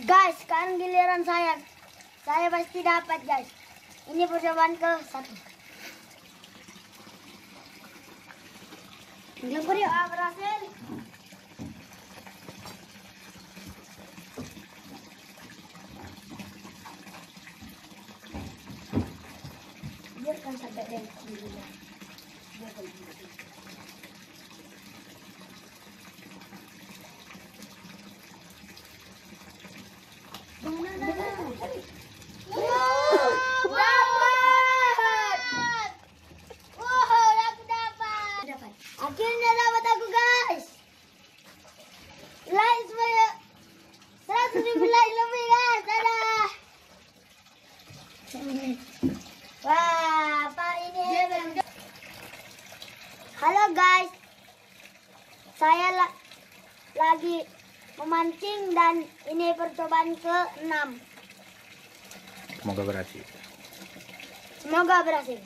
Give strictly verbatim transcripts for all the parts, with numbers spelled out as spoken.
Guys, sekarang giliran saya. Saya pasti dapat, guys. Ini percobaan ke satu. Yang kedua berhasil. Biarkan sampai deh dulu. Akhirnya dapat aku, guys. Like supaya seratus ribu like lebih, guys. Dadah. Wah, apa ini? Halo, guys. Saya la lagi memancing dan ini percobaan ke enam. Semoga berhasil. Semoga berhasil.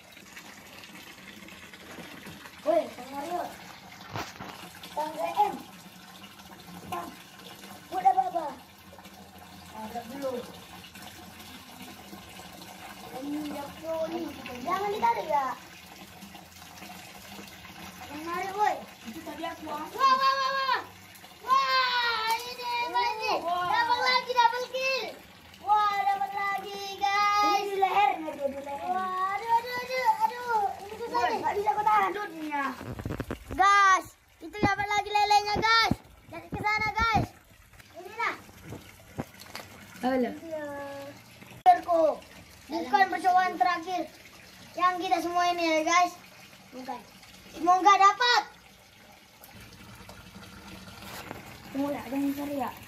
Woi, Bang Mario. Bang G M. Bang. Udah, Baba. Ada dulu. Ini ya, ini. Jangan ditarik ya. Bang Mario, woi. Itu tadi aku. Wah, wah, wah, wah. Wah, ini apa ini? Dapat lagi, double kill. Wah, dapat lagi, guys. Ini di lehernya dia, di leher. Wah, aduh, aduh, aduh, aduh. Ini susah nih. Nggak bisa aku tahan duduknya. Guys, itu dapat lagi lelenya, guys. Dari ke sana, guys. Ini nah. Halo. Berku. Bukan percobaan terakhir yang kita semua ini ya, guys. Bukan. Semoga dapat. Semoga ada yang cari ya.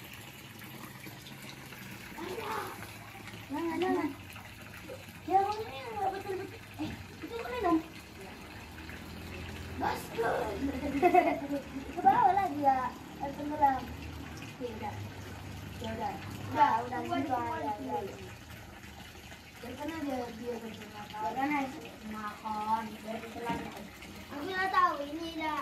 Jangan, jangan. Ya, ini nggak betul-betul. Eh, itu minum. Basket. Ke bawah lagi ya. Harus tenggelam. Oke, udah. Ya udah. Udah, udah. Udah, udah. Karena dia dia bermakan. Karena makan dari selama. Aku nggak tahu ini dah.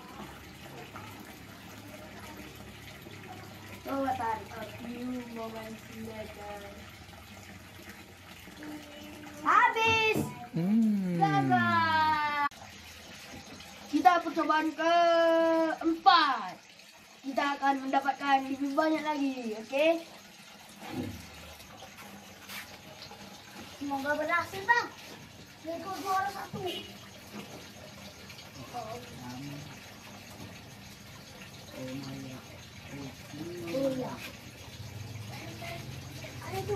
Coba tarik. Aku mau mancing dagang. Habis. Hmm. Gagal. Kita percobaan keempat. Kita akan mendapatkan lebih banyak lagi, oke? Okay? Semoga berhasil, Bang. Itu juara satu. Oh iya. Ada tuh.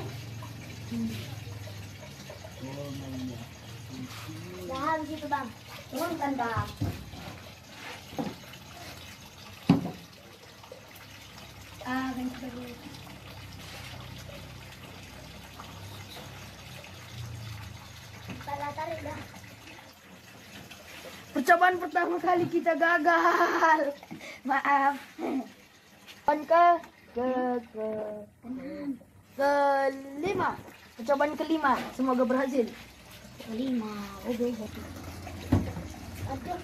Nah, habis itu, Bang. Turunkan, Bang. Ah, ganti dulu. Salah tarik dah. Percobaan pertama kali kita gagal. Maaf. Percobaan ke ke ke kelima. Percobaan kelima. Semoga berhasil. Kelima. Oh, beda. Aduh.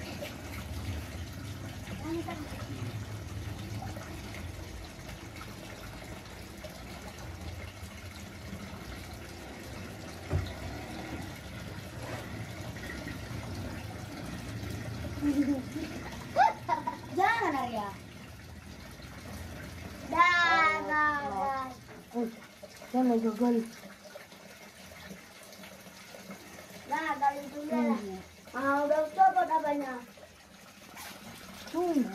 Jangan, Arya. Dah, dah, dah. Oh, jangan gagal. Nah, kali itu ya lah. Ah, udah copot apanya. Hmm.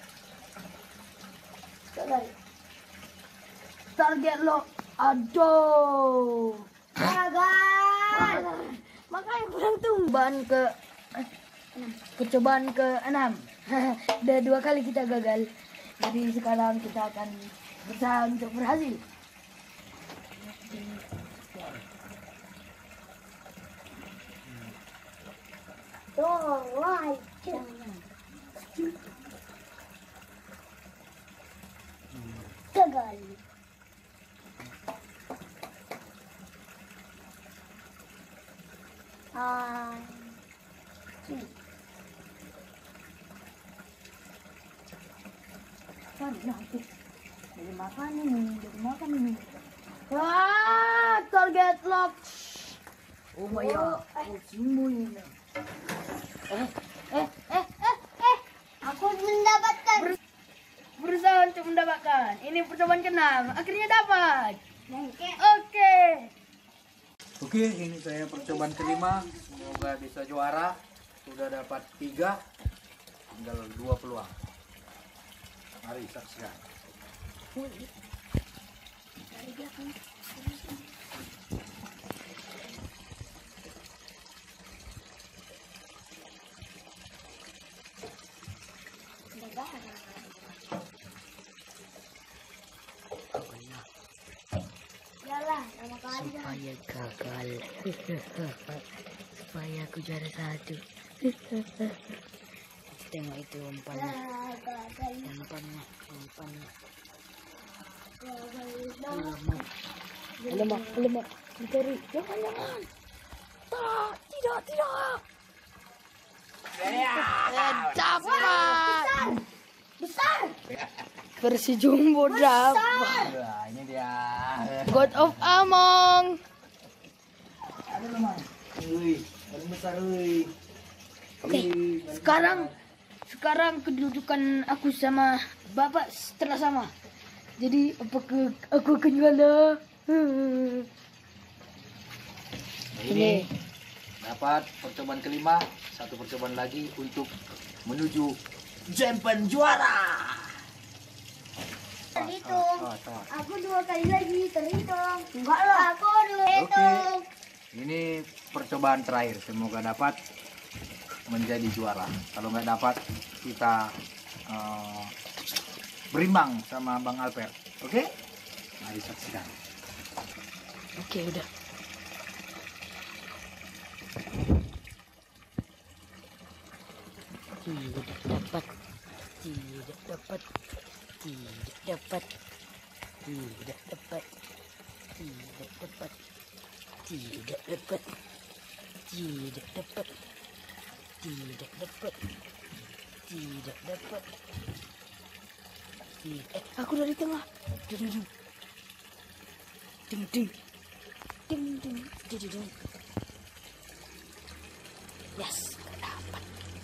Coba. Target lo. Aduh. Gagal. Makanya kurang tumban ke percobaan ke enam. Udah dua kali kita gagal. Jadi sekarang kita akan berusaha untuk berhasil. Tuh, wah, gagal. Ah, hmm. Mana itu? Jadi makan ini, jadi makan ini. Wah, target lock. Oh my god. Oh, sembunyi. Eh, eh, eh, eh, eh. Aku mendapatkan. Berusaha untuk mendapatkan. Ini percobaan keenam. Akhirnya dapat. Oke. Oke. Oke, ini saya percobaan kelima. Semoga bisa juara. Sudah dapat tiga, tinggal dua peluang. Mari saksikan. Yalah, sama kali. Supaya gagal. Supaya aku juara satu. Tengok itu umpannya. Ah, gagal. Umpannya. Umpannya. Gagal. Lemak, lemak. Mencari. Jangan, jangan. Tak, tidak, tidak. Dapat. Besar. Versi jumbo dapat. Nah, ini dia. God of Among. Ada lemah. Ui, paling besar ui. Oke, sekarang sekarang kedudukan aku sama bapak setelah sama. Jadi apakah aku akan juara? Ini dapat percobaan kelima, satu percobaan lagi untuk menuju champion juara. Terhitung. Ah, ah, ah. Aku dua kali lagi terhitung. Enggak lah. Aku dua Oke, hitung. ini percobaan terakhir. Semoga dapat menjadi juara. Kalau nggak dapat, kita eh, berimbang sama Bang Alper. Oke? Mari saksikan. Oke, udah. Tidak dapat. Tidak dapat. Tidak dapat. Tidak dapat. Tidak dapat. Tidak dapat. Tidak dapat. Tidak dapat. Tidak dapat. Tidak. Eh, aku dari tengah. Ding ding. Ding ding. Ding ding. Ding ding. Yes, dapat.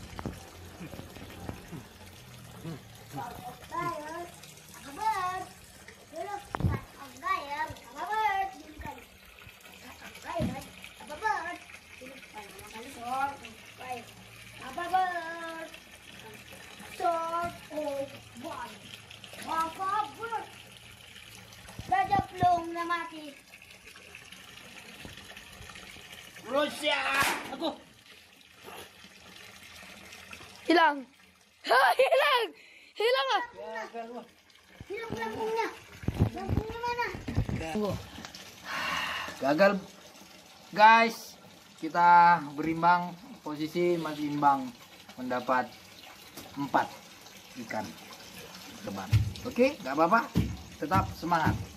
Bayar. Kabar. Dulu. Bayar. Kabar. Dulu kali. Bayar. Kabar. Dulu kali. Kali sor. Bayar. Kabar. Sor. Oh, one. Kabar. Raja belum na mati. Rusia, aku. Hilang. Ha, hilang. Hilang ah. Hilang lampunya. Lampunya mana? Gagal, guys. Kita berimbang, posisi masih imbang, mendapat empat ikan teman. Oke, nggak apa-apa. Tetap semangat.